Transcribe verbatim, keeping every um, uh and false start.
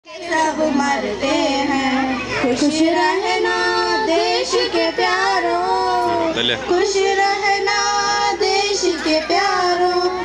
सब मरते हैं, खुश रहना देश के प्यारों, खुश रहना देश के प्यारों।